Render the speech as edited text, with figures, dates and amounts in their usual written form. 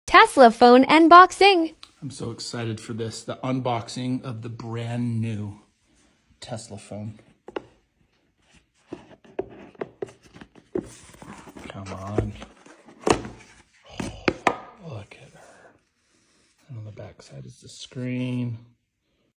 Tesla phone unboxing. I'm so excited for this, the unboxing of the brand new Tesla phone. Come on. Oh, look at her. And on the back side is the screen.